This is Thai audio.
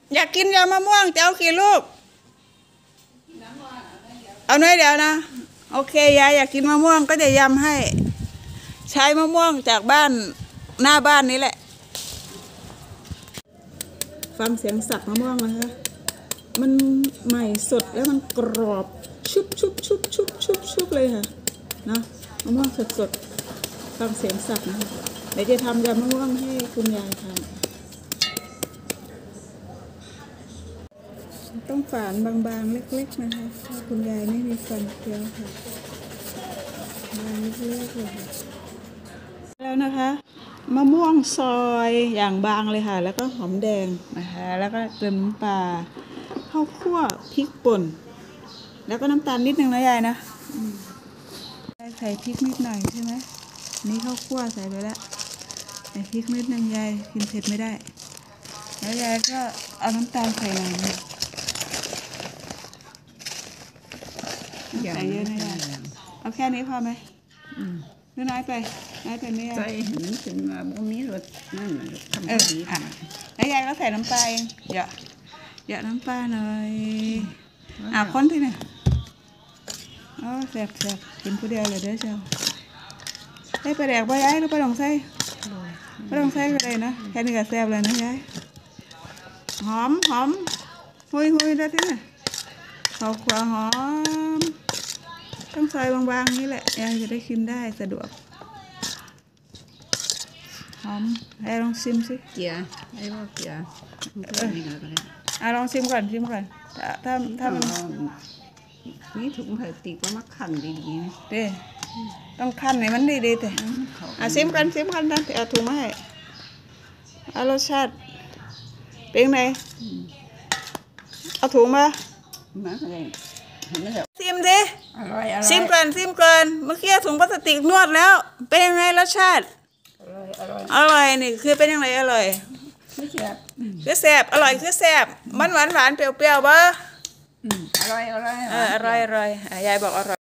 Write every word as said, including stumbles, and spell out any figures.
อยากกินยำมะม่วงจะเอากี่ลูกเอาหน่อยเดี๋ยวนะโอเคยายอยากกินมะม่วงก็จะยำให้ใช้มะม่วงจากบ้านหน้าบ้านนี้แหละฟังเสียงสับมะม่วงนะคะมันใหม่สดแล้วมันกรอบชุบชุบชุบชุบชุบชุบเลยค่ะนะมะม่วงสดสดฟังเสียงสับนะคะเดี๋ยวจะทำยำมะม่วงให้คุณยายทานต้องฝานบางๆเล็กๆนะคะถ้าคุณยายไม่มีฟันเคี้ยวค่ะบางเล็กๆเลยค่ะแล้วนะคะมะม่วงซอยอย่างบางเลยค่ะแล้วก็หอมแดงนะคะแล้วก็เติมน้ำปลาข้าวคั่วพริกป่นแล้วก็น้ำตาลนิดนึงนะยายนะใส่พริกนิดหน่อยใช่ไหมนี่ข้าวคั่วใส่ไปแล้วใส่พริกนิดนึงยายกินเผ็ดไม่ได้แล้วยายก็เอาน้ำตาลใส่หน่อยใส่เยอะไม่ได้เอาแค่นี้พอไหมหรือน้อยไปน้อยไปไม่ได้ใส่เห็นถึงว่าบ่มีรสนั่นทำเอออ่ะแล้วยายก็ใส่น้ำปลาเองเยอะเยอะน้ำปลาหน่อยอ่ะคนที่ไหนอ๋อแซ่บแซ่บกินผู้เดียวเลยเด้อเจ้าใส่ปลาแดกใบย้ายหรือปลาดองไส้ปลาดองไส้ก็ได้นะแค่นี้ก็แซ่บเลยนะยายหอมหอมหุยหุยได้ที่ไหนข้าวคั่วหอมต้องซอยบางๆนี่แหละยายจะได้กินได้สะดวกหอมให้ลองชิมสิเกียร์ไอ้ว่าเกียร์มันก็ไม่ก็ได้อ่ะลองชิมก่อนชิมก่อนถ้าถ้าถ้ามันนี่ถุงพลาสติกก็มาขันดีๆนะเด้ต้องคั่นให้มันดีๆแต่อ่ะชิมกันชิมกันนะเอาถุงมาให้เอารสชาติเป็นไงเอาถุงมามาอะไรเห็นไหมครับชิมดิอร่อยอร่อยชิมก่อนชิมก่อนเมื่อกี้ถุงพลาสติกนวดแล้วเป็นยังไงรสชาติอร่อยอร่อยอร่อยนี่คือเป็นยังไงอร่อยไม่แซ่บคือแซ่บอร่อยคือแซ่บมันหวานหวานเปรี้ยวๆบ่อร่อยอร่อยเอออร่อยอร่อยยายบอกอร่อย